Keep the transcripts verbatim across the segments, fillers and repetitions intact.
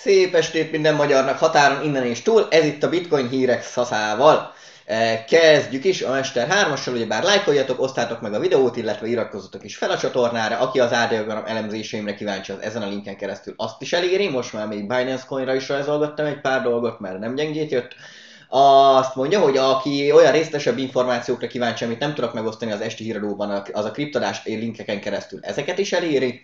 Szép estét minden magyarnak határon innen és túl, ez itt a Bitcoin hírek szaszával. E, Kezdjük is a Mester hármassal, ugyebár lájkoljatok, osztátok meg a videót, illetve iratkozzatok is fel a csatornára. Aki az árdiagram elemzéseimre kíváncsi, az ezen a linken keresztül azt is eléri. Most már még Binance Coinra is rajzolgattam egy pár dolgot, mert nem gyengét jött. Azt mondja, hogy aki olyan részletesebb információkra kíváncsi, amit nem tudok megosztani az esti híradóban, az a kriptodás linkeken keresztül ezeket is eléri.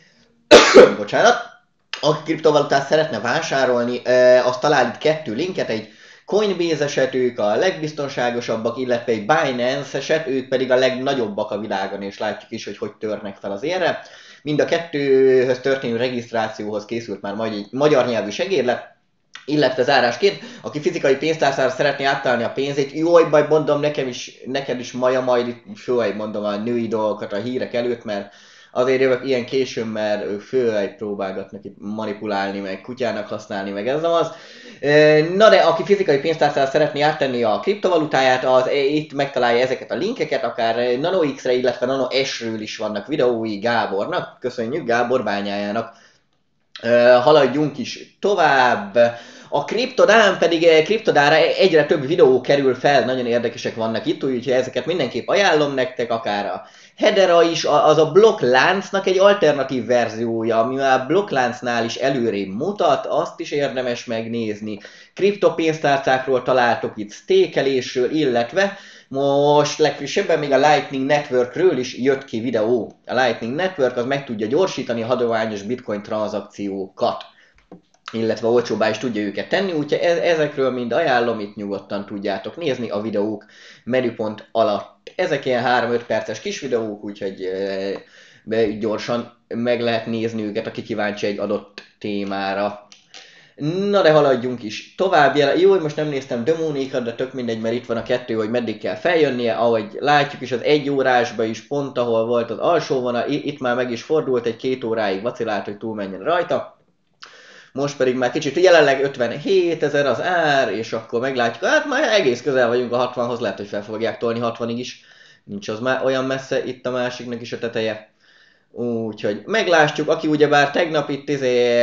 Bocsánat. Aki kriptovalutát szeretne vásárolni, azt talál itt kettő linket, egy Coinbase-eset, ők a legbiztonságosabbak, illetve egy Binance-eset, ők pedig a legnagyobbak a világon, és látjuk is, hogy hogy törnek fel az érre. Mind a kettőhöz történő regisztrációhoz készült már egy magyar nyelvű segédlet, illetve zárásként, aki fizikai pénztárcára szeretné átállni a pénzét, jaj, baj, mondom, nekem is, neked is maja majd itt főleg mondom a női dolgokat a hírek előtt, mert azért jövök ilyen későn, mert ők főleg próbálgatnak itt manipulálni, meg kutyának használni, meg ez nem az. Na de aki fizikai pénztárcára szeretné áttenni a kriptovalutáját, az itt megtalálja ezeket a linkeket, akár NanoX-re, illetve NanoS-ről is vannak videói Gábornak. Köszönjük Gábor bányájának. Haladjunk is tovább. A kriptodán pedig kriptodára egyre több videó kerül fel, nagyon érdekesek vannak itt, úgyhogy ezeket mindenképp ajánlom nektek, akár a Hedera is, az a blokkláncnak egy alternatív verziója, ami már blokkláncnál is előrébb mutat, azt is érdemes megnézni. Kriptopénztárcákról találtok itt stékelésről, illetve most legfrissebben még a Lightning Networkről is jött ki videó. A Lightning Network az meg tudja gyorsítani a hagyományos bitcoin tranzakciókat, illetve olcsóbbá is tudja őket tenni, úgyhogy ezekről mind ajánlom, itt nyugodtan tudjátok nézni a videók menüpont alatt. Ezek ilyen három-öt perces kis videók, úgyhogy e, gyorsan meg lehet nézni őket, aki kíváncsi egy adott témára. Na de haladjunk is tovább. Jó, hogy most nem néztem demónékat, de tök mindegy, mert itt van a kettő, hogy meddig kell feljönnie. Ahogy látjuk is az egy órásban is, pont ahol volt az alsó vonal, itt már meg is fordult, egy két óráig vacilált, hogy túlmenjen rajta. Most pedig már kicsit, jelenleg ötvenhét ezer az ár, és akkor meglátjuk, hát már egész közel vagyunk a hatvanhoz, lehet, hogy fel fogják tolni hatvanig is. Nincs az már olyan messze, itt a másiknak is a teteje. Úgyhogy meglátjuk, aki ugyebár tegnap itt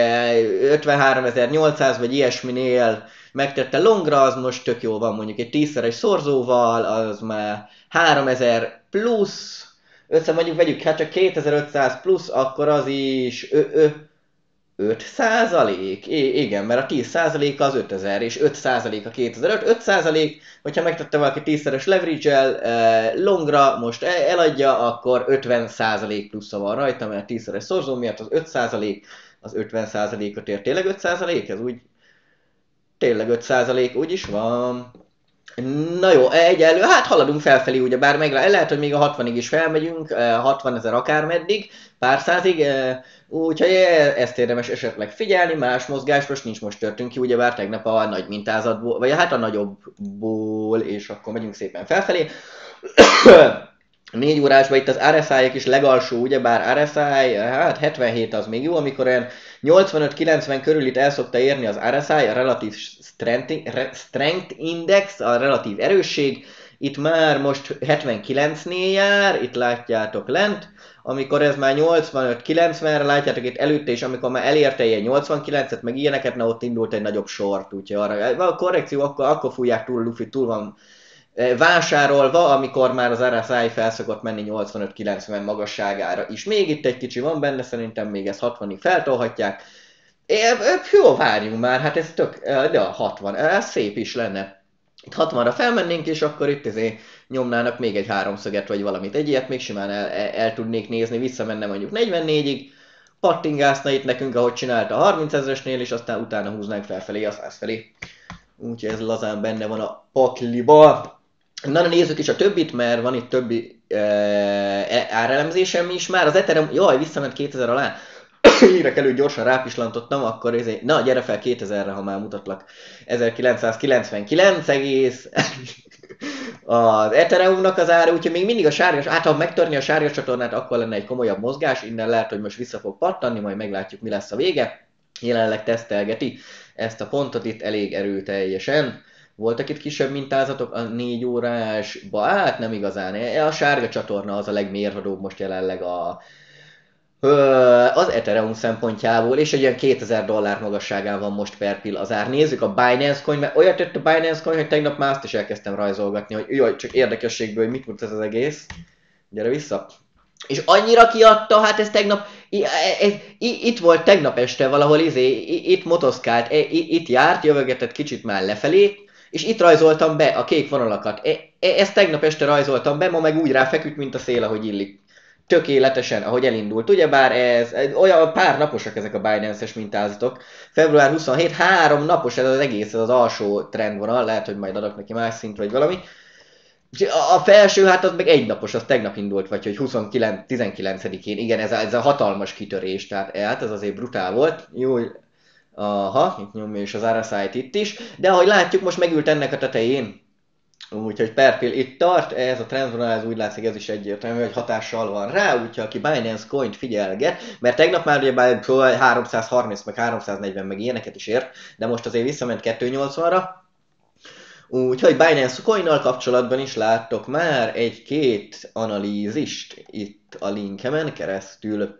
ötvenháromezer-nyolcszáz vagy ilyesminél megtette longra, az most tök jó van, mondjuk egy tízszeres szorzóval, az már háromezer plusz, össze mondjuk vegyük, hát csak kétezer-ötszáz plusz, akkor az is ö, ö, öt százalék? I- igen, mert a tíz százalék az ötezer, és öt százalék a kétezer-öt. öt százalék, hogyha megtette valaki tízszeres leverage-el eh, longra, most eladja, akkor ötven százalék plusza van rajta, mert tízszeres szorzó miatt az öt százalék, az ötven százalékot ér. Tényleg öt százalék? Ez úgy... Tényleg öt százalék, úgy is van. Na jó, egyelő, hát haladunk felfelé, ugyebár meg lehet, hogy még a hatvanig is felmegyünk, hatvanezer akármeddig, pár százig, úgyhogy ezt érdemes esetleg figyelni, más mozgás most nincs, most törtünk ki, ugyebár tegnap a nagy mintázatból, vagy hát a nagyobbból, és akkor megyünk szépen felfelé. négy órásban itt az er es i-ek is legalsó, ugyebár er es i, hát hetvenhét az még jó, amikor olyan nyolcvanöt-kilencven körül itt el szokta érni az er es i, a relatív strength index, a relatív erősség, itt már most hetvenkilencnél jár, itt látjátok lent, amikor ez már nyolcvanöt-kilencvenre, látjátok itt előtte is, amikor már elérte ilyen nyolcvankilencet, meg ilyeneket, na ott indult egy nagyobb sort, úgyhogy arra, a korrekció akkor, akkor fújják túl, Luffy túl van vásárolva, amikor már az er es i felszokott menni nyolcvanöt-kilencven magasságára is. Még itt egy kicsi van benne, szerintem még ezt hatvanig feltolhatják. Jó, várjunk már, hát ez tök, de a hatvan, ez szép is lenne. Itt hatvanra felmennénk, és akkor itt azért nyomnának még egy háromszöget, vagy valamit. Egy ilyet még simán el, el, el tudnék nézni, visszamenne mondjuk negyvennégyig, pattingászna itt nekünk, ahogy csinálta a harmincezresnél, és aztán utána húznánk felfelé a száz felé. Úgyhogy ez lazán benne van a pakliba. Na, nézzük is a többit, mert van itt többi e, árelemzésem is már. Az Ethereum, jaj, visszament kétezer alá. Hírek előtt gyorsan rápislantottam, akkor ezért, na gyere fel kétezerre, ha már mutatlak. ezerkilencszázkilencvenkilenc egész az Ethereumnak az ára, úgyhogy még mindig a sárga, hát ha megtörni a sárga csatornát, akkor lenne egy komolyabb mozgás, innen lehet, hogy most vissza fog pattanni, majd meglátjuk, mi lesz a vége. Jelenleg tesztelgeti ezt a pontot itt elég erőteljesen. Voltak itt kisebb mintázatok a négy órásba, hát nem igazán. A sárga csatorna az a legmérvadóbb most jelenleg a Az Ethereum szempontjából, és egy olyan kétezer dollár magasságán van most per pill az ár. Nézzük a Binance Coin, mert olyat jött a Binance Coin, hogy tegnap már azt is elkezdtem rajzolgatni, hogy jaj, csak érdekességből, hogy mit mutat ez az egész. Gyere vissza. És annyira kiadta, hát ez tegnap, ez, itt volt tegnap este valahol, izé, itt motoszkált, itt járt, jövögetett kicsit már lefelé, és itt rajzoltam be a kék vonalakat. Ezt tegnap este rajzoltam be, ma meg úgy ráfeküdt, mint a szél, ahogy illik. Tökéletesen, ahogy elindult. Ugyebár ez, olyan pár naposak ezek a Binance-es mintázatok. február huszonhét, három napos ez az egész, ez az alsó trendvonal, lehet, hogy majd adok neki más szint, vagy valami. A felső, hát az meg egynapos, az tegnap indult, vagy hogy huszonkilenc, tizenkilencedikén, igen, ez a, ez a hatalmas kitörés, tehát hát ez azért brutál volt. Jó, aha, itt nyomja is az er es i-t itt is, de ahogy látjuk, most megült ennek a tetején. Úgyhogy per pill itt tart, ez a trendvonal, ez úgy látszik, ez is egyértelmű, hogy hatással van rá, úgyhogy aki Binance Coint figyelget, mert tegnap már ugye háromszázharminc, meg háromszáznegyven, meg ilyeneket is ért, de most azért visszament kétszáznyolcvanra. Úgyhogy Binance Coinnal kapcsolatban is láttok már egy-két analízist itt a linkemen keresztül.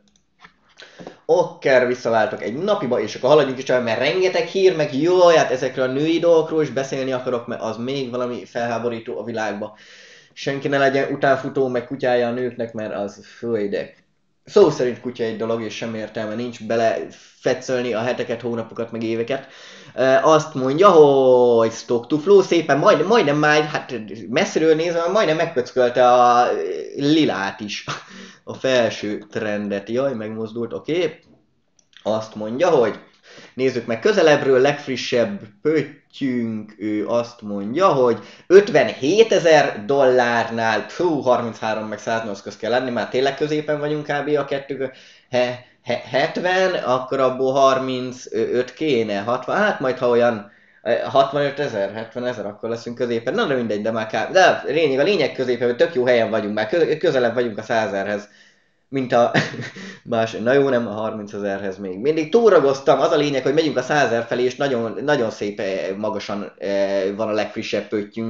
Okker, visszaváltok egy napiba, és akkor haladjunk is tovább, mert rengeteg hír, meg jó, hát ezekről a női dolgokról is beszélni akarok, mert az még valami felháborító a világban. Senki ne legyen utánfutó, meg kutyája a nőknek, mert az főideg. Szó szerint kutya egy dolog, és sem értelme nincs bele fetszölni a heteket, hónapokat, meg éveket. E, azt mondja, hogy Stock to Flow szépen, majd, majdnem már, hát messziről nézve, majdnem megpöckölte a lilát is, a felső trendet. Jaj, megmozdult, oké. Okay. Azt mondja, hogy nézzük meg közelebbről, legfrissebb pöttyünk, ő azt mondja, hogy ötvenhétezer dollárnál, fú, harminchárom meg száznyolc köz kell lenni, már tényleg középen vagyunk kb. A kettő, he, he, hetven, akkor abból harmincöt kéne, hatvan, hát majd ha olyan hatvanöt ezer, hetven ezer, akkor leszünk középen, na de mindegy, de már kb. De lényeg, a lényeg középen, hogy tök jó helyen vagyunk, már közelebb vagyunk a százezerhez. Mint a más, na jó, nem a harmincezerhez még. Mindig túragoztam, az a lényeg, hogy megyünk a százezer felé, és nagyon, nagyon szép magasan van a legfrissebb pöttyünk.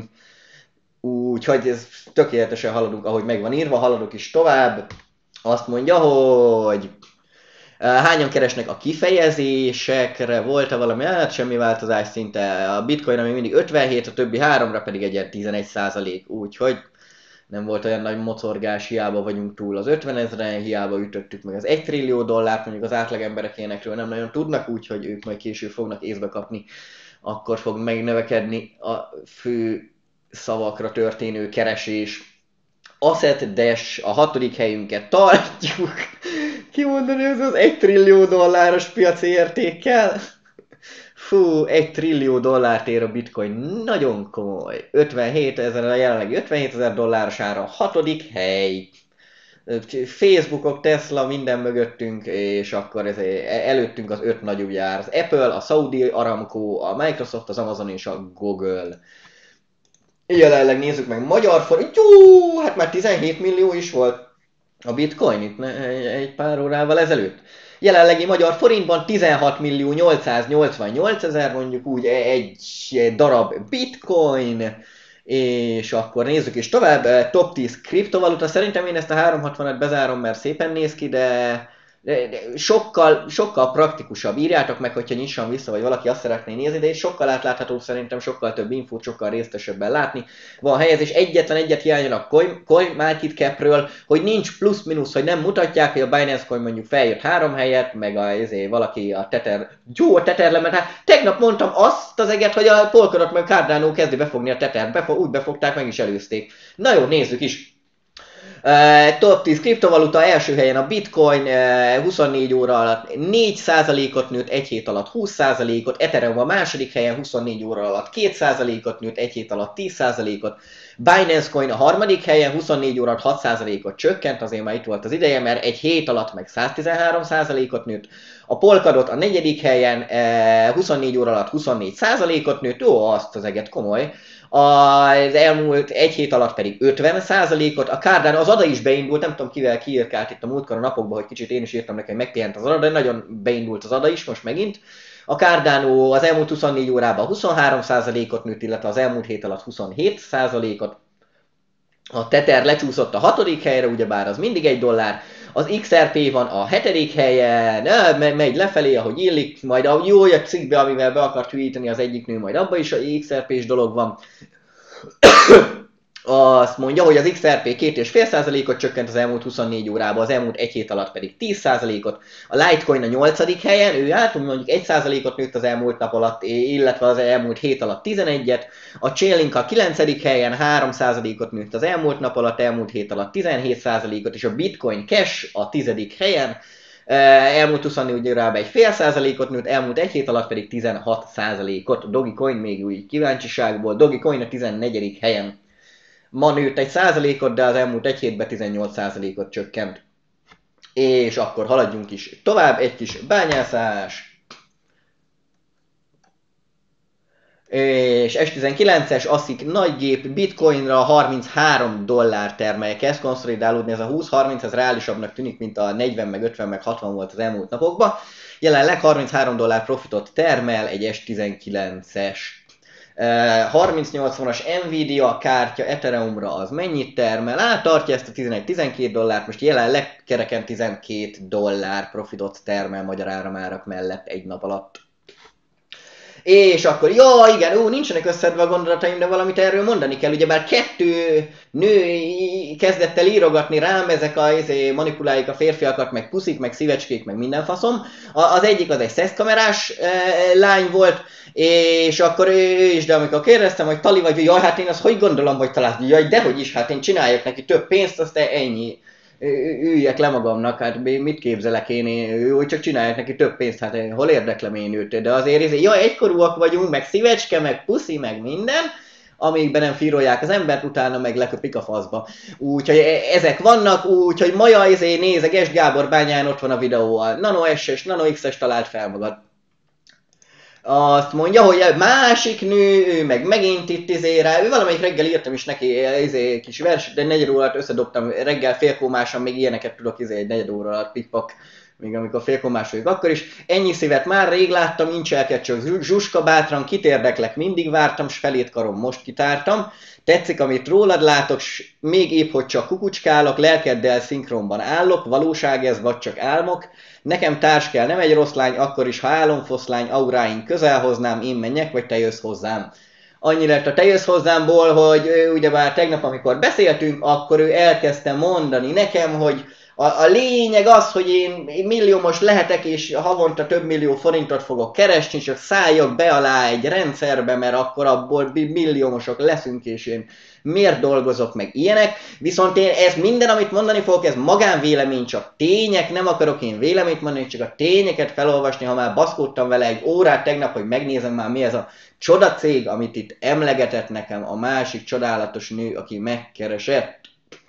Úgyhogy ez tökéletesen haladunk, ahogy meg van írva, haladok is tovább. Azt mondja, hogy hányan keresnek a kifejezésekre, volt-e valami, hát semmi változás szinte. A bitcoin ami mindig ötvenhét, a többi háromra pedig egy tizenegy százalék, úgyhogy nem volt olyan nagy mocorgás, hiába vagyunk túl az ötven ezeren, hiába ütöttük meg az egy trillió dollárt, mondjuk az átlagemberek ilyenekről nem nagyon tudnak, úgyhogy ők majd később fognak észbe kapni, akkor fog megnövekedni a fő szavakra történő keresés. Asset Dash, a hatodik helyünket tartjuk. Kimondani, ez az egy trillió dolláros piaci értékkel. Fú, egy trillió dollárt ér a bitcoin, nagyon komoly. ötvenhét ezer, a jelenlegi ötvenhét ezer dolláros ára, hatodik hely. Facebookok, Tesla, minden mögöttünk, és akkor ez előttünk az öt nagyobb jár. Az Apple, a Saudi Aramco, a Microsoft, az Amazon és a Google. Jelenleg nézzük meg magyar forint, jó, hát már tizenhét millió is volt a bitcoin itt egy pár órával ezelőtt. Jelenlegi magyar forintban tizenhat millió nyolcszáznyolcvannyolc ezer, mondjuk úgy egy darab bitcoin, és akkor nézzük is tovább, top tíz kriptovaluta, szerintem én ezt a háromszázhatvanat bezárom, mert szépen néz ki, de, de, de sokkal, sokkal praktikusabb, írjátok meg, hogyha nyissam vissza, vagy valaki azt szeretné nézni, de sokkal átláthatóbb szerintem, sokkal több infót, sokkal részletesebben látni. Van helyezés, egyetlen egyet hiányol a Coin, Coin Market Capről, hogy nincs plusz-minusz, hogy nem mutatják, hogy a Binance Coin mondjuk feljött három helyet, meg a, ezért valaki a Tether, jó a Tether lement, hát tegnap mondtam azt az eget, hogy a Polkadot meg Cardano kezdi befogni a Tether, Befog, úgy befogták, meg is előzték. Na jó, nézzük is. Uh, top tíz kriptovaluta, első helyen a bitcoin, uh, huszonnégy óra alatt négy százalékot nőtt, egy hét alatt húsz százalékot, Ethereum a második helyen huszonnégy óra alatt két százalékot nőtt, egy hét alatt tíz százalékot, Binance Coin a harmadik helyen huszonnégy óra alatt hat százalékot csökkent, azért már itt volt az ideje, mert egy hét alatt meg száztizenhárom százalékot nőtt, a Polkadot a negyedik helyen uh, huszonnégy óra alatt huszonnégy százalékot nőtt, ó, azt az eget komoly, az elmúlt egy hét alatt pedig ötven százalékot, a Cardano, az ada is beindult, nem tudom kivel kiírkált itt a múltkor a napokban, hogy kicsit én is írtam neki, hogy megpihent az ada, de nagyon beindult az ada is most megint. A Cardano az elmúlt huszonnégy órában huszonhárom százalékot nőtt, illetve az elmúlt hét alatt huszonhét százalékot. A Tether lecsúszott a hatodik helyre, ugyebár az mindig egy dollár. Az iksz er pé van a hetedik helyen, megy lefelé, ahogy illik, majd a jó a cikkbe, amivel be akart hűíteni az egyik nő, majd abban is a iksz er pés dolog van. Azt mondja, hogy az iksz er pé két egész öt százalékot csökkent az elmúlt huszonnégy órában, az elmúlt egy hét alatt pedig tíz százalékot. A Litecoin a nyolcadik helyen, ő által mondjuk egy százalékot nőtt az elmúlt nap alatt, illetve az elmúlt hét alatt tizenegyet. A Chainlink a kilencedik helyen három százalékot nőtt az elmúlt nap alatt, elmúlt hét alatt tizenhét százalékot, és a Bitcoin Cash a tizedik helyen. Elmúlt huszonnégy órában egy fél százalékot nőtt, elmúlt egy hét alatt pedig tizenhat százalékot. Dogecoin még úgy kíváncsiságból, Dogecoin a tizennegyedik helyen. Ma nőtt egy százalékot, de az elmúlt egy hétben tizennyolc százalékot csökkent. És akkor haladjunk is tovább, egy kis bányászás. És es tizenkilences aszik nagygép Bitcoinra harminchárom dollár termelje, kezd konszolidálódni, ez a húsz-harminc, ez reálisabbnak tűnik, mint a negyven, meg ötven, meg hatvan volt az elmúlt napokban. Jelenleg harminchárom dollár profitot termel egy es tizenkilences. harmincnyolcvanas Nvidia kártya Ethereumra az mennyit termel? Á, tartja ezt a tizenegy-tizenkét dollárt, most jelenleg kereken tizenkét dollár profitot termel magyar áramárak mellett egy nap alatt. És akkor, jó, igen, ó, nincsenek összedve a gondolataim, de valamit erről mondani kell. Ugyebár kettő nő kezdett el írogatni rám, ezek a izé, manipuláljuk a férfiakat, meg puszik, meg szívecskék, meg minden faszom. Az egyik az egy szeszkamerás e, lány volt, és akkor ő is, de amikor kérdeztem, hogy tali vagy, jaj, hát én azt hogy gondolom, hogy találtam, jaj, dehogy is, hát én csináljak neki több pénzt, aztán ennyi. Üljek le magamnak, hát mit képzelek én, én hogy csak csináljak neki több pénzt, hát hol érdeklem én őt, de azért ez, jaj, egykorúak vagyunk, meg szívecske, meg puszi, meg minden, amíg be nem fírolják az embert, utána meg leköpik a faszba. Úgyhogy ezek vannak, úgyhogy maja izé nézeg, Est Gábor bányán ott van a videó, a Nano es-es, Nano iksz-es talált fel magad. Azt mondja, hogy másik nő, ő meg megint itt izére, ő valamelyik reggel írtam is neki izé, kis vers, de negyed óra alatt összedobtam, reggel félkómásan, még ilyeneket tudok izé, egy negyed óra alatt pikpak, még amikor félkómás vagyok, akkor is. Ennyi szívet már rég láttam, nincs elket csak zsuska bátran, kit érdeklek, mindig vártam, s felét karom most kitártam. Tetszik, amit rólad látok, s még épp, hogy csak kukucskálok, lelkeddel szinkronban állok, valóság ez, vagy csak álmok. Nekem társ kell, nem egy rossz lány, akkor is, ha álomfoszlány, auráink közel hoznám, én menjek, vagy te jössz hozzám. Annyi lett a te jössz hozzámból, hogy ő, ugyebár tegnap, amikor beszéltünk, akkor ő elkezdte mondani nekem, hogy a, a lényeg az, hogy én, én milliómos lehetek, és havonta több millió forintot fogok keresni, csak szálljak be alá egy rendszerbe, mert akkor abból milliómosok leszünk, és én miért dolgozok meg ilyenek. Viszont én ez minden, amit mondani fogok, ez magánvélemény, csak tények, nem akarok én véleményt mondani, csak a tényeket felolvasni, ha már baszkódtam vele egy órát tegnap, hogy megnézem már mi ez a csoda cég, amit itt emlegetett nekem a másik csodálatos nő, aki megkeresett.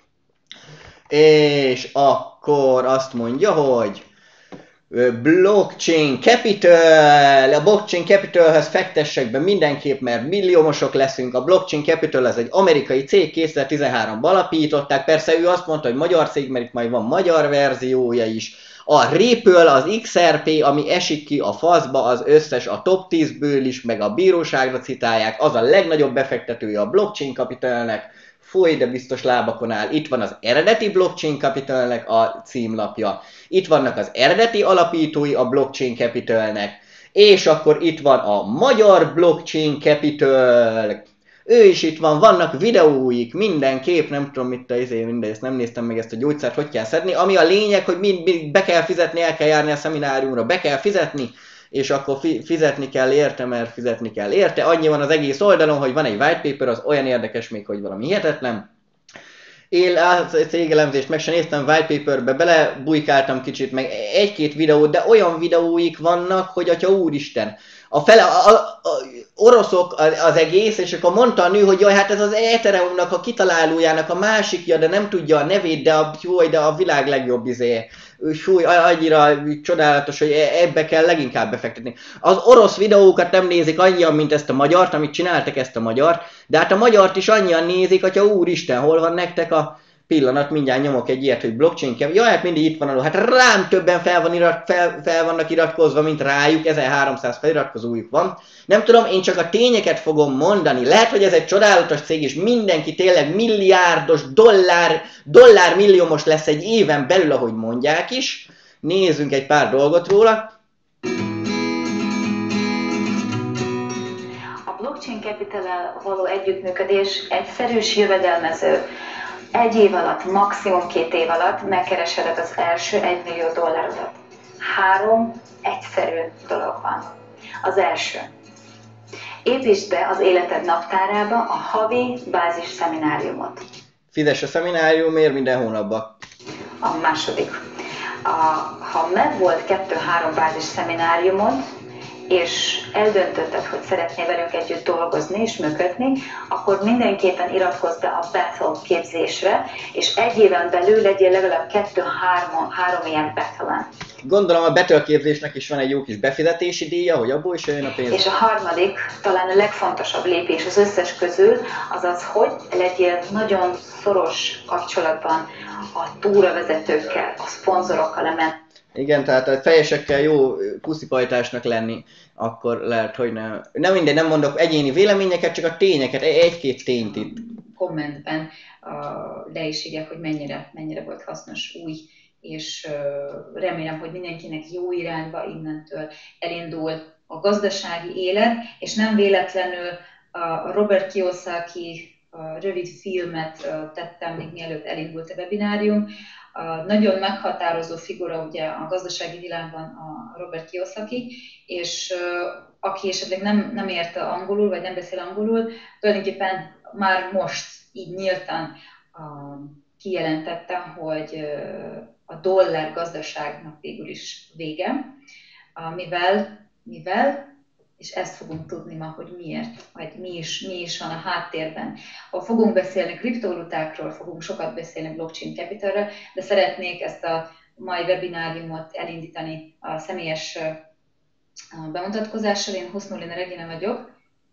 És akkor azt mondja, hogy Blockchain Capital, a Blockchain Capitalhez fektessek be mindenképp, mert milliómosok leszünk. A Blockchain Capital ez egy amerikai cég, kétezer-tizenháromban alapították, persze ő azt mondta, hogy magyar cég, mert itt majd van magyar verziója is. A Ripple, az iksz er pé, ami esik ki a faszba, az összes a top tízből is, meg a bíróságra citálják, az a legnagyobb befektetője a Blockchain Capitalnek. Fúj, de biztos lábakon áll. Itt van az eredeti Blockchain Capitalnek a címlapja. Itt vannak az eredeti alapítói a Blockchain Capitalnek. És akkor itt van a magyar Blockchain Capital. Ő is itt van, vannak videóik, mindenképp, nem tudom mit a izé, mindezt nem néztem meg ezt a gyógyszert, hogy kell szedni. Ami a lényeg, hogy mind, mind be kell fizetni, el kell járni a szemináriumra, be kell fizetni, és akkor fi, fizetni kell érte, mert fizetni kell érte. Annyi van az egész oldalon, hogy van egy white paper, az olyan érdekes még, hogy valami hihetetlen. Én a cégelemzést meg sem néztem, white paperbe belebujkáltam kicsit, meg egy-két videót, de olyan videóik vannak, hogy atya úristen, a fele, a, a, a oroszok az egész, és akkor mondta a nő, hogy jaj, hát ez az Ethereumnak a kitalálójának a másikja, de nem tudja a nevét, de a, jaj, de a világ legjobb izé. Súly, annyira csodálatos, hogy ebbe kell leginkább befektetni. Az orosz videókat nem nézik annyian, mint ezt a magyart, amit csináltak ezt a magyart, de hát a magyart is annyian nézik, hogyha úristen, hol van nektek a Pillanat, mindjárt nyomok egy ilyet, hogy blockchain kev... Ja, hát mindig itt van alul. Hát rám többen fel, van irat, fel, fel vannak iratkozva, mint rájuk, ezerháromszáz feliratkozójuk van. Nem tudom, én csak a tényeket fogom mondani. Lehet, hogy ez egy csodálatos cég, és mindenki tényleg milliárdos, dollár, dollármilliómos lesz egy éven belül, ahogy mondják is. Nézzünk egy pár dolgot róla. A Blockchain Capital-el való együttműködés egyszerűs, jövedelmező. Egy év alatt, maximum két év alatt megkeresheted az első egy millió dollárodat. Három egyszerű dolog van. Az első. Építsd be az életed naptárába a havi bázis szemináriumot. Fizess a szemináriumért minden hónapban. A második. A, ha megvolt kettő-három bázis szemináriumod, és eldöntötted, hogy szeretnél velünk együtt dolgozni és működni, akkor mindenképpen iratkozz be a Battle képzésre, és egy éven belül legyél legalább kettő-három három ilyen Battle-en. Gondolom a Battle képzésnek is van egy jó kis befizetési díja, hogy abból is jön a pénz. És a harmadik, talán a legfontosabb lépés az összes közül, az az, hogy legyél nagyon szoros kapcsolatban a túravezetőkkel, a szponzorokkal, a Igen, tehát a fejesekkel jó puszipajtásnak lenni, akkor lehet, hogy nem. Nem mindegy, nem mondok egyéni véleményeket, csak a tényeket, egy-két tényt itt. Kommentben uh, le is írják, hogy mennyire, mennyire volt hasznos, új, és uh, remélem, hogy mindenkinek jó irányba innentől elindul a gazdasági élet, és nem véletlenül a Robert Kiyosaki a rövid filmet uh, tettem, még mielőtt elindult a webinárium. A nagyon meghatározó figura ugye a gazdasági világban a Robert Kiyosaki, és uh, aki esetleg nem, nem érte angolul, vagy nem beszél angolul, tulajdonképpen már most így nyíltan uh, kijelentette, hogy uh, a dollár gazdaságnak végül is vége, uh, mivel, mivel és ezt fogunk tudni ma, hogy miért, vagy mi is, mi is van a háttérben. Ha fogunk beszélni kriptovalutákról, fogunk sokat beszélni blockchain capitalről, de szeretnék ezt a mai webináriumot elindítani a személyes bemutatkozással. Én Husznulina Regina vagyok.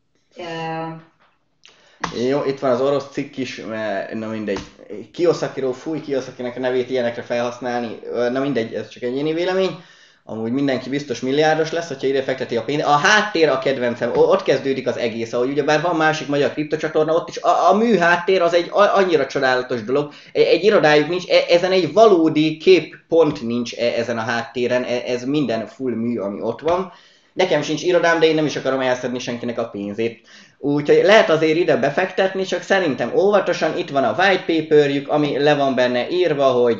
Jó, itt van az orosz cikk is, mert na mindegy. Kiyosakiról, fúj Kiyosakinek a nevét ilyenekre felhasználni, na mindegy, ez csak egyéni vélemény. Amúgy mindenki biztos milliárdos lesz, hogyha ide fekteti a pénzt. A háttér a kedvencem, ott kezdődik az egész, ahogy ugyebár van másik magyar kriptocsatorna, ott is a, a műháttér az egy annyira csodálatos dolog. Egy, egy irodájuk nincs, ezen egy valódi képpont nincs ezen a háttéren, ez minden full mű, ami ott van. Nekem sincs irodám, de én nem is akarom elszedni senkinek a pénzét. Úgyhogy lehet azért ide befektetni, csak szerintem óvatosan, itt van a white paperjük, ami le van benne írva, hogy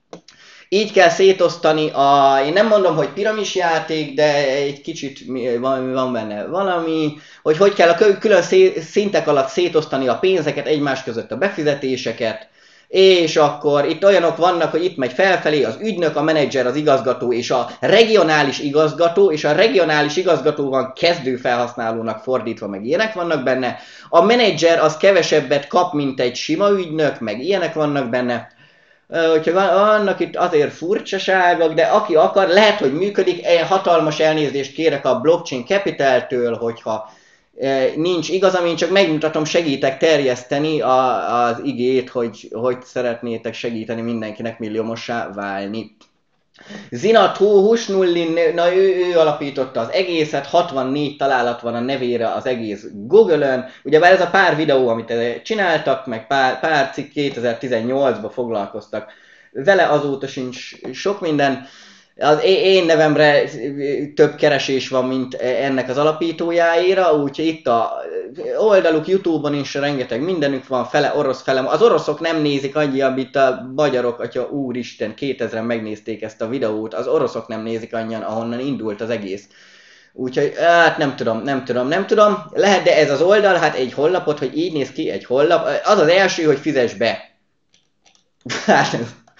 így kell szétosztani a, én nem mondom, hogy piramisjáték, de egy kicsit van, van benne valami, hogy hogy kell a külön szintek alatt szétosztani a pénzeket, egymás között a befizetéseket, és akkor itt olyanok vannak, hogy itt megy felfelé az ügynök, a menedzser, az igazgató és a regionális igazgató, és a regionális igazgató van kezdő felhasználónak fordítva, meg ilyenek vannak benne. A menedzser az kevesebbet kap, mint egy sima ügynök, meg ilyenek vannak benne. Úgyhogy vannak itt azért furcsaságok, de aki akar, lehet, hogy működik. Hatalmas elnézést kérek a Blockchain Capital-től, hogyha nincs igazam, én csak megmutatom, segítek terjeszteni a, az igét, hogy, hogy szeretnétek segíteni mindenkinek milliómossá válni. Zinató Husnullin, na ő, ő alapította az egészet, hatvannégy találat van a nevére az egész Google-ön. Ugyebár ez a pár videó, amit csináltak, meg pár, pár cikk kétezer-tizennyolcban foglalkoztak vele, azóta sincs sok minden. Az én nevemre több keresés van, mint ennek az alapítójáira, úgyhogy itt a oldaluk YouTube-on is rengeteg mindenük van, fele orosz, fele... Az oroszok nem nézik annyi, amit a magyarok, atya úristen, kétezren megnézték ezt a videót, az oroszok nem nézik annyian, ahonnan indult az egész. Úgyhogy, hát nem tudom, nem tudom, nem tudom. Lehet, de ez az oldal, hát egy honlapot, hogy így néz ki egy honlap, az az első, hogy fizess be. Hát,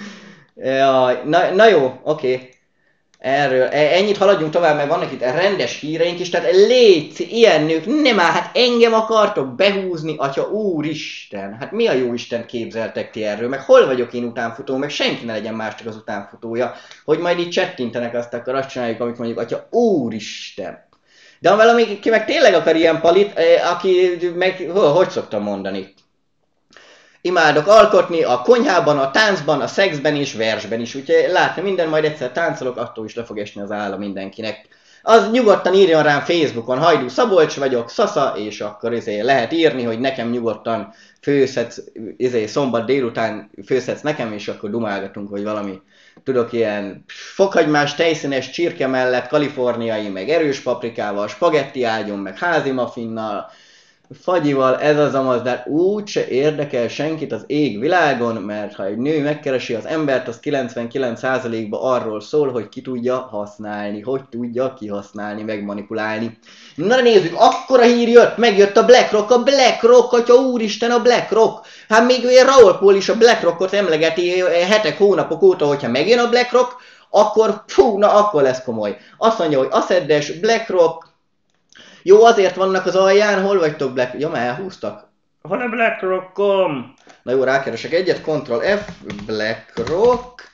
na, na jó, oké. Okay. Erről, ennyit haladjunk tovább, mert vannak itt rendes híreink is, tehát légy, ilyen nők, nem áll, hát engem akartok behúzni, atya úristen, hát mi a jó Isten képzeltek ti erről, meg hol vagyok én utánfutó, meg senki ne legyen más csak az utánfutója, hogy majd így csettintenek, azt akkor azt csináljuk, amit mondjuk, atya úristen. De ha valami, ki meg tényleg akar ilyen palit, aki meg, hogy szoktam mondani? imádok alkotni a konyhában, a táncban, a szexben és versben is. Úgyhogy látni minden, majd egyszer táncolok, attól is le fog esni az álla mindenkinek. Az nyugodtan írjon rám Facebookon, Hajdú Szabolcs vagyok, Szasza, és akkor izé lehet írni, hogy nekem nyugodtan főzhetsz, izé szombat délután főzhetsz nekem, és akkor dumálgatunk, hogy valami, tudok, ilyen fokhagymás tejszínes csirke mellett kaliforniai, meg erős paprikával, spagetti ágyon, meg házi muffinnal, fagyival, ez az amaz, de úgyse érdekel senkit az ég világon, mert ha egy nő megkeresi az embert, az kilencvenkilenc százalékban arról szól, hogy ki tudja használni, hogy tudja kihasználni, megmanipulálni. Na nézzük, akkora hír jött, megjött a BlackRock, a BlackRock, atya úristen, a BlackRock. Hát még Raoul Pal is a BlackRockot emlegeti hetek, hónapok óta, hogyha megjön a BlackRock, akkor fú, na akkor lesz komoly. Azt mondja, hogy Assedes, BlackRock, jó, azért vannak az alján, hol vagytok Black... Ja, már elhúztak. Hol a BlackRockom? Na jó, rákeresek egyet, Ctrl F, BlackRock.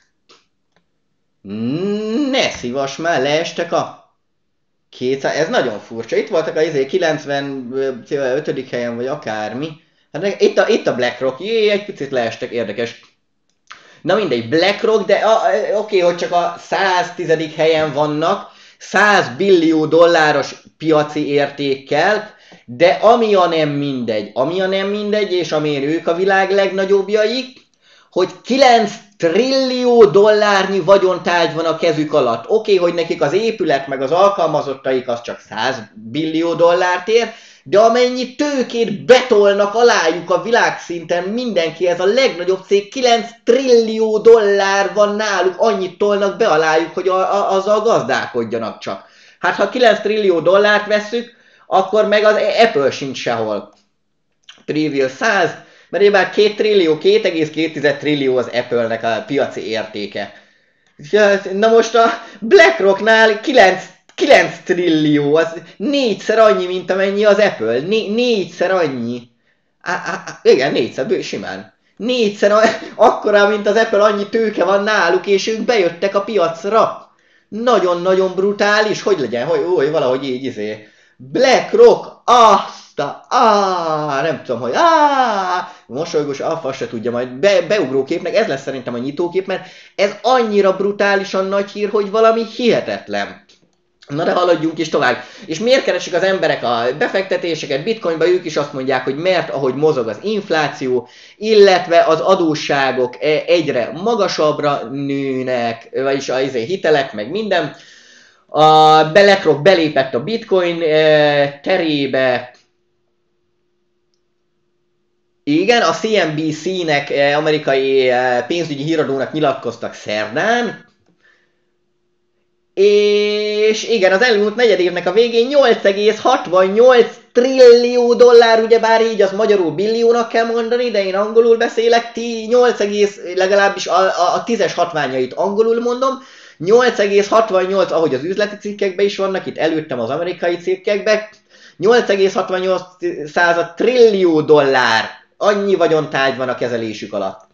Ne szívas már, leestek a kétszáz, ez nagyon furcsa. Itt voltak a izé kilencvenötödik helyen, vagy akármi. Hát itt a, itt a BlackRock, jé, egy picit leestek, érdekes. Na mindegy, BlackRock, de oké, okay, hogy csak a száztizedik helyen vannak, száz billió dolláros piaci értékkel, de ami a nem mindegy, ami a nem mindegy, és amilyen ők a világ legnagyobbjaik, hogy kilenc trillió dollárnyi vagyontárgy van a kezük alatt. Oké, okay, hogy nekik az épület meg az alkalmazottaik az csak száz billió dollárt ér, de amennyi tőkét betolnak alájuk a világszinten mindenki, ez a legnagyobb cég, kilenc trillió dollár van náluk, annyit tolnak be alájuk, hogy a, a, azzal gazdálkodjanak csak. Hát ha kilenc trillió dollárt vesszük, akkor meg az Apple sincs sehol. Trivial száz, mert én már két trillió, két egész két trillió az Apple-nek a piaci értéke. Na most a BlackRocknál kilenc kilenc trillió, az négyszer annyi, mint amennyi az Apple. Né- négyszer annyi. Á, á, á, igen, négyszer, bő, simán. Négyszer a- akkora, mint az Apple, annyi tőke van náluk, és ők bejöttek a piacra. Nagyon-nagyon brutális, hogy legyen, hogy ó, valahogy így izé. BlackRock, azt a, á, nem tudom, hogy á, mosolygós alfa se tudja, majd be, beugró képnek, ez lesz szerintem a nyitókép, mert ez annyira brutálisan nagy hír, hogy valami hihetetlen. Na de haladjunk is tovább. És miért keresik az emberek a befektetéseket bitcoinba? Ők is azt mondják, hogy mert ahogy mozog az infláció, illetve az adósságok egyre magasabbra nőnek, vagyis a hitelek, meg minden. A BlackRock belépett a bitcoin terébe. Igen, a C N B C-nek, amerikai pénzügyi híradónak nyilatkoztak szerdán. És igen, az elmúlt negyedévnek a végén nyolc egész hatvannyolc trillió dollár, ugyebár így az magyarul billiónak kell mondani, de én angolul beszélek, ti nyolc, legalábbis a, a, a tízes hatványait angolul mondom, nyolc egész hatvannyolc, ahogy az üzleti cikkekben is vannak, itt előttem az amerikai cikkekben, nyolc egész hatvannyolc trillió dollár, annyi vagyontárgy van a kezelésük alatt.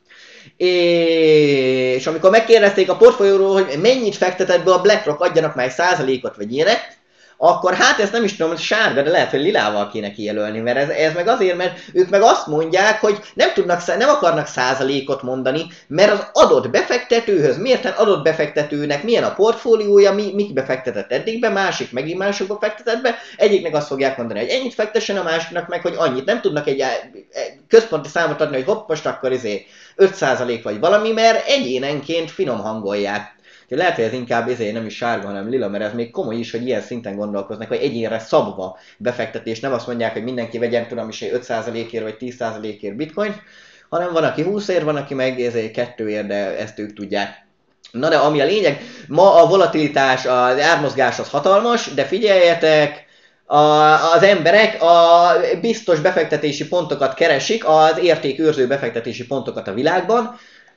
És amikor megkérdezték a portfólióról, hogy mennyit fektetett be a BlackRock, adjanak már egy százalékot vagy ilyenek, akkor hát ezt nem is tudom, hogy sárga, de lehet, hogy lilával kéne kijelölni, mert ez, ez meg azért, mert ők meg azt mondják, hogy nem, tudnak, nem akarnak százalékot mondani, mert az adott befektetőhöz, mérten adott befektetőnek milyen a portfóliója, mi, mi befektetett eddig be, másik megint másokba fektetett be, egyiknek azt fogják mondani, hogy ennyit fektessen, a másiknak meg, hogy annyit. Nem tudnak egy központi számot adni, hogy hopp, most akkor izé öt százalék vagy valami, mert egyénenként finom hangolják. Lehet, hogy ez inkább ezért nem is sárga, hanem lila, mert ez még komoly is, hogy ilyen szinten gondolkoznak, hogy egyénre szabva befektetés. Nem azt mondják, hogy mindenki vegyen, tudom is, öt százalékért vagy tíz százalékért bitcoin, hanem van, aki húszért, van, aki meg ezért kettőért, de ezt ők tudják. Na de ami a lényeg, ma a volatilitás, az ármozgás az hatalmas, de figyeljetek, a, az emberek a biztos befektetési pontokat keresik, az értékőrző befektetési pontokat a világban,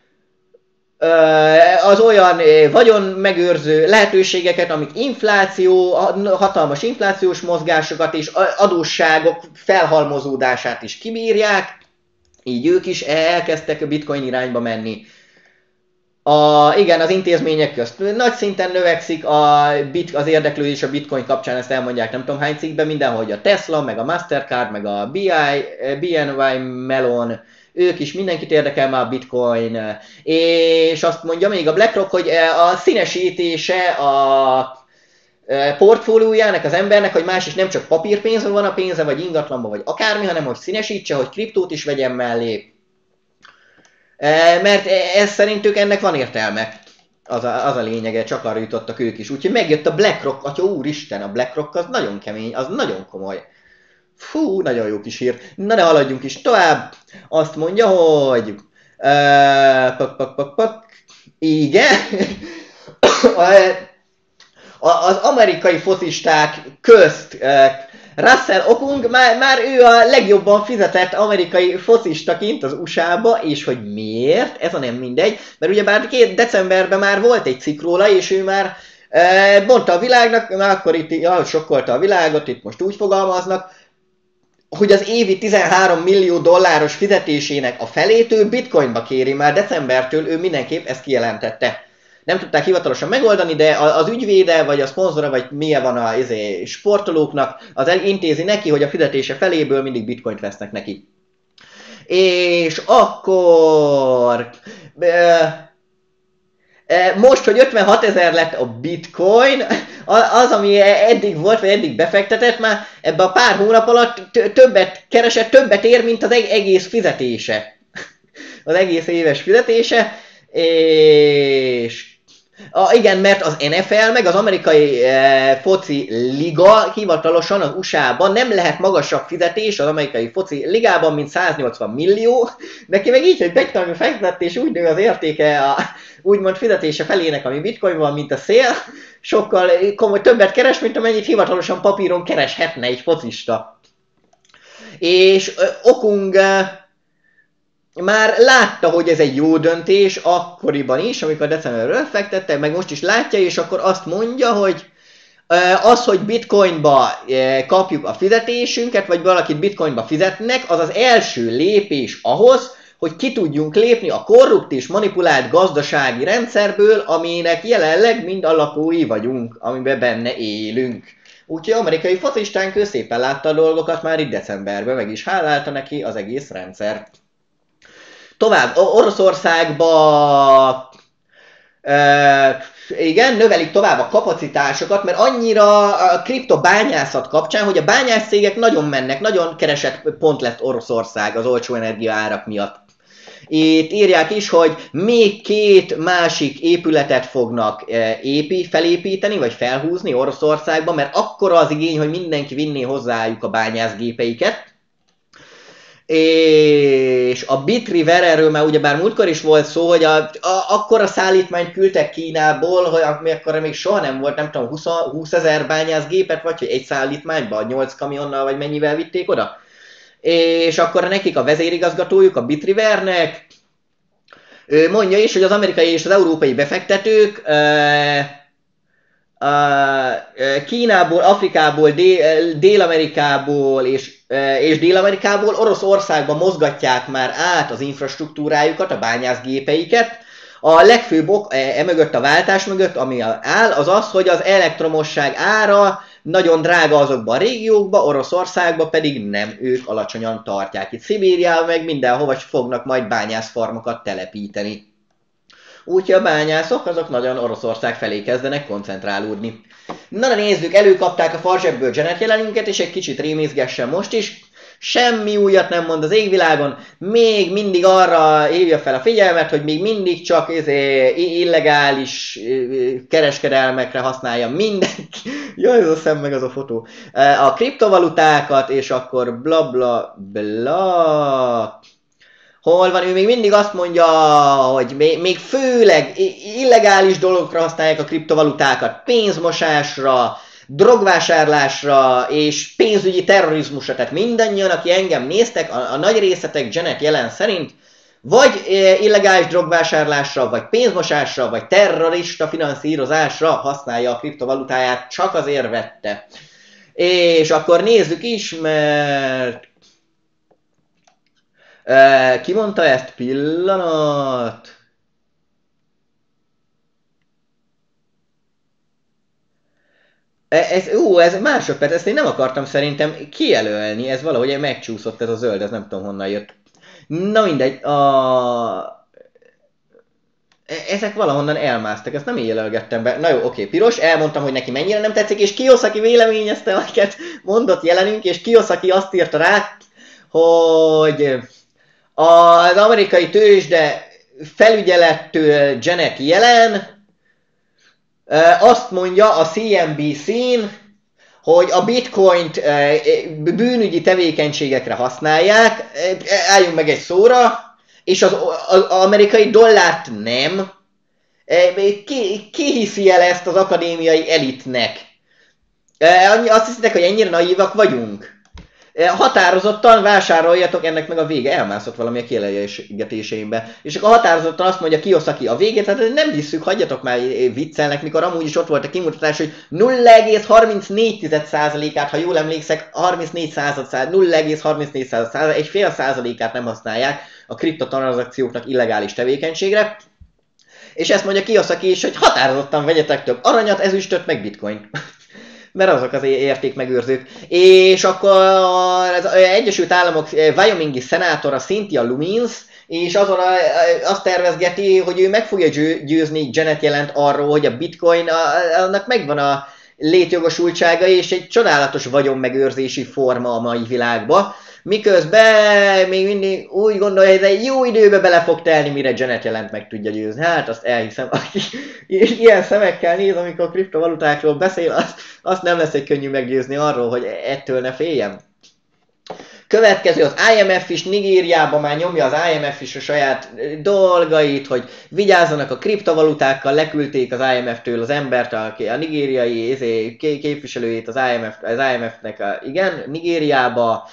az olyan vagyon megőrző lehetőségeket, amik infláció, hatalmas inflációs mozgásokat és adósságok felhalmozódását is kibírják, így ők is elkezdtek a bitcoin irányba menni. A, igen, az intézmények közt nagy szinten növekszik a bit, az érdeklődés a bitcoin kapcsán, ezt elmondják nem tudom hány cikkben, mindenhogy a Tesla, meg a Mastercard, meg a bé en vé Mellon, ők is, mindenkit érdekel már a bitcoin, és azt mondja még a BlackRock, hogy a színesítése a portfóliójának az embernek, hogy más is nem csak papírpénzben van a pénze, vagy ingatlanban, vagy akármi, hanem hogy színesítse, hogy kriptót is vegyen mellé. Mert ez szerintük ennek van értelme. Az a, az a lényege, csak arra jutottak ők is. Úgyhogy megjött a BlackRock, atya úristen, a BlackRock az nagyon kemény, az nagyon komoly. Fú, nagyon jó kis hír. Na de haladjunk is tovább. Azt mondja, hogy... Uh, pak, pak, pak, pak. Igen. Az amerikai focisták közt uh, Russell Okung már, már ő a legjobban fizetett amerikai focistaként az u es á-ba, és hogy miért? Ez a nem mindegy, mert ugyebár két decemberben már volt egy cikk róla, és ő már uh, mondta a világnak, már akkor itt ja, sokkolta a világot, itt most úgy fogalmaznak, hogy az évi tizenhárom millió dolláros fizetésének a felét ő bitcoinba kéri, már decembertől ő mindenképp ezt kijelentette. Nem tudták hivatalosan megoldani, de az ügyvéde, vagy a szponzora, vagy milyen van a izé, sportolóknak, az intézi neki, hogy a fizetése feléből mindig bitcoint vesznek neki. És akkor... Most, hogy ötvenhat ezer lett a bitcoin, az, ami eddig volt, vagy eddig befektetett, már ebben a pár hónap alatt többet keresett, többet ér, mint az egész fizetése. Az egész éves fizetése. És... A, igen, mert az en ef el meg az amerikai e, foci liga hivatalosan az u es á-ban nem lehet magasabb fizetés az amerikai foci ligában, mint száznyolcvan millió. Neki meg így, hogy betartani fektetett, és úgy nő az értéke a úgymond fizetése felének, ami bitcoin van, mint a szél, sokkal komoly többet keres, mint amennyit hivatalosan papíron kereshetne egy focista. És ö, Okung már látta, hogy ez egy jó döntés akkoriban is, amikor decemberről fektette, meg most is látja, és akkor azt mondja, hogy az, hogy bitcoinba kapjuk a fizetésünket, vagy valakit bitcoinba fizetnek, az az első lépés ahhoz, hogy ki tudjunk lépni a korrupt és manipulált gazdasági rendszerből, aminek jelenleg mind a lakói vagyunk, amiben benne élünk. Úgyhogy amerikai focistánk ő szépen látta a dolgokat már itt decemberben, meg is hálálta neki az egész rendszer. Tovább, Oroszországba e, igen, növelik tovább a kapacitásokat, mert annyira a kriptobányászat kapcsán, hogy a bányászcégek nagyon mennek, nagyon keresett pont lett Oroszország az olcsó energia árak miatt. Itt írják is, hogy még két másik épületet fognak épi, felépíteni, vagy felhúzni Oroszországban, mert akkora az igény, hogy mindenki vinné hozzájuk a bányászgépeiket. És a Bitriver, erről már ugyebár múltkor is volt szó, hogy a, a, akkora szállítmányt küldtek Kínából, hogy akkor még soha nem volt, nem tudom, húszezer bányászgépet, vagy hogy egy szállítmányban, nyolc kamionnal, vagy mennyivel vitték oda. És akkor nekik a vezérigazgatójuk, a Bitrivernek, ő mondja is, hogy az amerikai és az európai befektetők Kínából, Afrikából, Dél-Amerikából és, és Dél-Amerikából Oroszországba mozgatják már át az infrastruktúrájukat, a bányászgépeiket. A legfőbb ok emögött, a váltás mögött, ami áll, az az, hogy az elektromosság ára nagyon drága azokban a régiókban, Oroszországban pedig nem, ők alacsonyan tartják. Itt Szibériában meg mindenhova fognak majd bányászfarmokat telepíteni. Úgyhogy a bányászok azok nagyon Oroszország felé kezdenek koncentrálódni. Na de nézzük, előkapták a farzsebből Janet jelenünket, és egy kicsit rémészgessen most is. Semmi újat nem mond az égvilágon, még mindig arra hívja fel a figyelmet, hogy még mindig csak illegális kereskedelmekre használja mindenki. Jaj, ez a szem meg az a fotó. A kriptovalutákat, és akkor bla bla bla. Hol van? Ő még mindig azt mondja, hogy még főleg illegális dolgokra használják a kriptovalutákat, pénzmosásra, drogvásárlásra és pénzügyi terrorizmusra. Tehát mindannyian, aki engem néztek, a, a nagy részletek Janet jelen szerint vagy illegális drogvásárlásra, vagy pénzmosásra, vagy terrorista finanszírozásra használja a kriptovalutáját, csak azért vette. És akkor nézzük is, mert... Ki mondta ezt? Pillanat! Ez, ú, ez másodperc, ezt én nem akartam szerintem kijelölni, ez valahogy megcsúszott ez a zöld, ez nem tudom honnan jött. Na mindegy, a... ezek valahonnan elmásztak, ezt nem én jelölgettem be. Na jó, oké, piros, elmondtam, hogy neki mennyire nem tetszik, és Kiyosaki véleményezte, amiket mondott jelenünk, és Kiyosaki azt írta rá, hogy az amerikai tőzsde felügyelettől Janet Yellen azt mondja a C N B C-n, hogy a bitcoint bűnügyi tevékenységekre használják, álljunk meg egy szóra, és az, az amerikai dollárt nem. Ki, ki hiszi el ezt az akadémiai elitnek? Azt hiszitek, hogy ennyire naívak vagyunk? Határozottan vásároljatok, ennek meg a vége, elmászott valami a kielégítéseimbe. És akkor határozottan azt mondja Kiyosaki a végét, hát nem hiszük, hagyjatok már viccelnek, mikor amúgy is ott volt a kimutatás, hogy nulla egész harmincnégy százalékát, ha jól emlékszek, harmincnégy század, nulla egész harmincnégy század, egy fél százalékát nem használják a kriptotranszakcióknak illegális tevékenységre. És ezt mondja Kiyosaki is, hogy határozottan vegyetek több aranyat, ezüstöt, meg bitcoin. Mert azok az értékmegőrzők. És akkor az Egyesült Államok Wyomingi szenátora Cynthia Lummis, és azon a, azt tervezgeti, hogy ő meg fogja győzni Janet Yellent arról, hogy a bitcoin, annak megvan a létjogosultsága, és egy csodálatos vagyonmegőrzési forma a mai világban. Miközben még mindig úgy gondolja, hogy ez egy jó időbe bele fog telni, mire Janet Yellent meg tudja győzni. Hát azt elhiszem, aki ilyen szemekkel néz, amikor kriptovalutákról beszél, azt, azt nem lesz egy könnyű meggyőzni arról, hogy ettől ne féljem. Következő az I M F is, Nigériában már nyomja az I M F is a saját dolgait, hogy vigyázzanak a kriptovalutákkal, leküldték az I M F-től az embert, a, a nigériai képviselőjét az I M F, az I M F-nek, a, igen, Nigériába.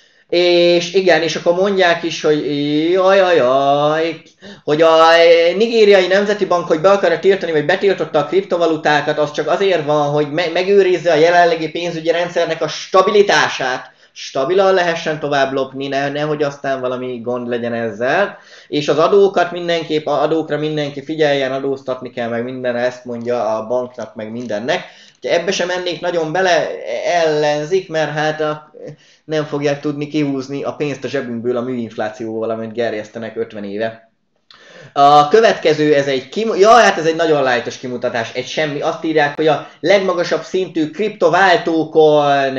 És igen, és akkor mondják is, hogy jaj, jaj, jaj, hogy a nigériai nemzeti bank, hogy be akarja tiltani, vagy betiltotta a kriptovalutákat, az csak azért van, hogy me- megőrizze a jelenlegi pénzügyi rendszernek a stabilitását. Stabilan lehessen tovább lopni, ne, nehogy aztán valami gond legyen ezzel. És az adókat mindenképp, adókra mindenki figyeljen, adóztatni kell, meg minden, ezt mondja a banknak, meg mindennek. Ebbe sem mennék nagyon bele, ellenzik, mert hát a, nem fogják tudni kihúzni a pénzt a zsebünkből a műinflációval, amit gerjesztenek ötven éve. A következő, ez egy kim... ja, hát ez egy nagyon lightos kimutatás, egy semmi. Azt írják, hogy a legmagasabb szintű kriptováltókon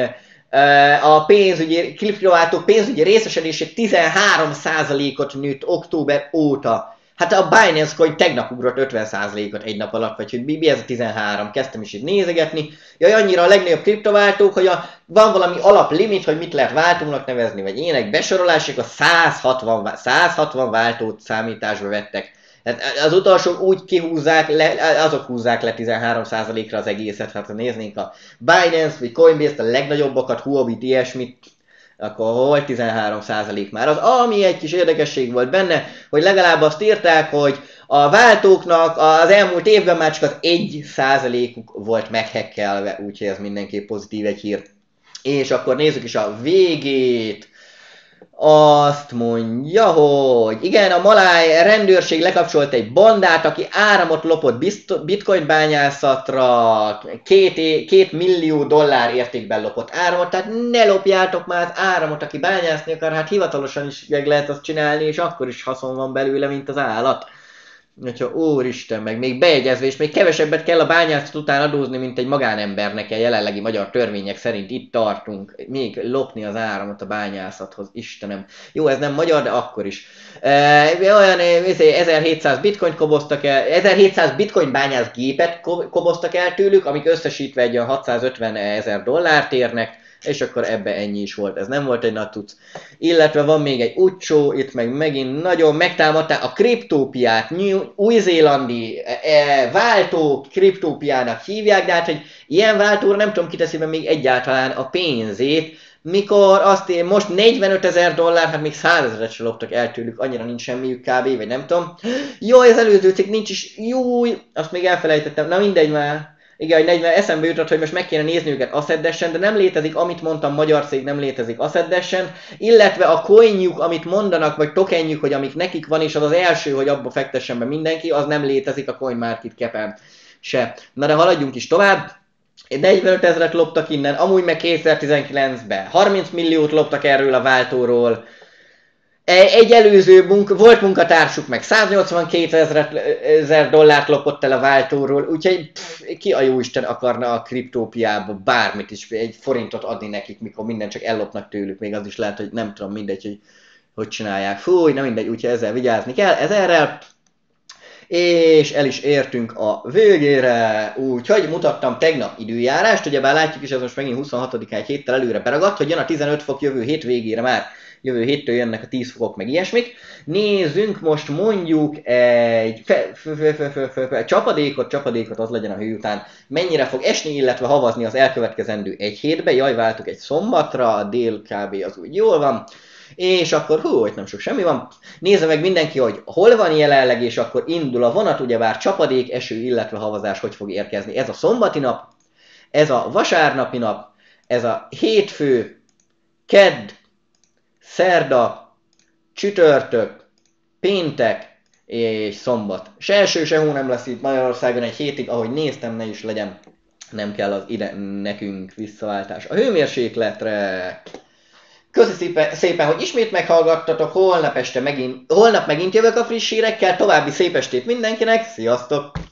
a pénzügyi, kriptováltók pénzügyi részesedése tizenhárom százalékot nőtt október óta. Hát a Binance Coin tegnap ugrott ötven százalékot egy nap alatt, vagy hogy mi ez a tizenhárom, kezdtem is itt nézegetni. Jaj, annyira a legnagyobb kriptováltók, hogy a, van valami alaplimit, hogy mit lehet váltónak nevezni, vagy ének besorolások, a száz hatvan váltót számításba vettek. Tehát az utolsók úgy kihúzzák, le, azok húzzák le tizenhárom százalékra az egészet. Hát ha néznénk a Binance vagy Coinbase-t, a legnagyobbakat, Huobi-t, ilyesmit, akkor hol tizenhárom százalék már. Az, ami egy kis érdekesség volt benne, hogy legalább azt írták, hogy a váltóknak az elmúlt évben már csak az egy százalékuk volt meghekkelve, úgyhogy ez mindenképp pozitív egy hír. És akkor nézzük is a végét. Azt mondja, hogy igen, a maláj rendőrség lekapcsolt egy bandát, aki áramot lopott bitcoin bányászatra, két, két millió dollár értékben lopott áramot, tehát ne lopjátok már az áramot, aki bányászni akar, hát hivatalosan is meg lehet azt csinálni, és akkor is haszon van belőle, mint az állat. Hogyha úristen, meg még bejegyezve, és még kevesebbet kell a bányászat után adózni, mint egy magánembernek, a jelenlegi magyar törvények szerint itt tartunk. Még lopni az áramot a bányászathoz, Istenem. Jó, ez nem magyar, de akkor is. E, olyan ezerhétszáz bitcoint koboztak el, ezerhétszáz bitcoin bányász gépet koboztak el tőlük, amik összesítve egy olyan hatszázötven ezer dollárt érnek, és akkor ebbe ennyi is volt, ez nem volt egy nagy tuc. Illetve van még egy utcsó, itt meg megint nagyon megtámadták a kriptópiát, új-zélandi e, váltó kriptópiának hívják, de hát, hogy ilyen váltóra nem tudom, kiteszi be még egyáltalán a pénzét, mikor azt én most negyvenötezer dollár, hát még százezret se loptak el tőlük, annyira nincs semmiük kb. Vagy nem tudom. Jó, az előző cikk nincs is, jó, azt még elfelejtettem, na mindegy már. Igen, hogy negyven eszembe jutott, hogy most meg kéne nézni őket Asset-Dash-en, de nem létezik, amit mondtam, magyar cég nem létezik Asset-Dash-en, illetve a coinjuk, amit mondanak, vagy tokenjuk, hogy amik nekik van, és az az első, hogy abba fektessen be mindenki, az nem létezik a CoinMarketCap-en se. Na de haladjunk is tovább. negyvenöt ezret loptak innen, amúgy meg kétezer-tizenkilencben harminc milliót loptak erről a váltóról. Egy előző munka, volt munkatársuk meg száznyolcvankét ezer dollárt lopott el a váltóról, úgyhogy pff, ki a jóisten akarna a kriptópiába bármit is, egy forintot adni nekik, mikor minden csak ellopnak tőlük, még az is lehet, hogy nem tudom, mindegy, hogy hogy csinálják. Fúj, nem mindegy, úgyhogy ezzel vigyázni kell, ezerrel. És el is értünk a végére, úgyhogy mutattam tegnap időjárást, ugyebár látjuk is, ez most megint huszonhatodikán egy héttel előre beragadt, hogy jön a tizenöt fok jövő hét végére már, jövő héttől jönnek a tíz fokok meg ilyesmik. Nézzünk most mondjuk egy fe, fe, fe, fe, fe, fe, fe, csapadékot, csapadékot az legyen a hő után, mennyire fog esni, illetve havazni az elkövetkezendő egy hétbe, jaj, váltuk egy szombatra, a dél kb. Az úgy jól van. És akkor hú, hogy nem sok semmi van. Nézze meg mindenki, hogy hol van jelenleg, és akkor indul a vonat, ugyebár csapadék, eső, illetve havazás hogy fog érkezni. Ez a szombati nap, ez a vasárnapi nap, ez a hétfő, kedd, szerda, csütörtök, péntek és szombat. Se eső, se hó nem lesz itt Magyarországon egy hétig, ahogy néztem, ne is legyen. Nem kell az ide nekünk visszaváltás. A hőmérsékletre... Köszi szépen, szépen, hogy ismét meghallgattatok, holnap este megint, holnap megint jövök a friss hírekkel, további szép estét mindenkinek, sziasztok!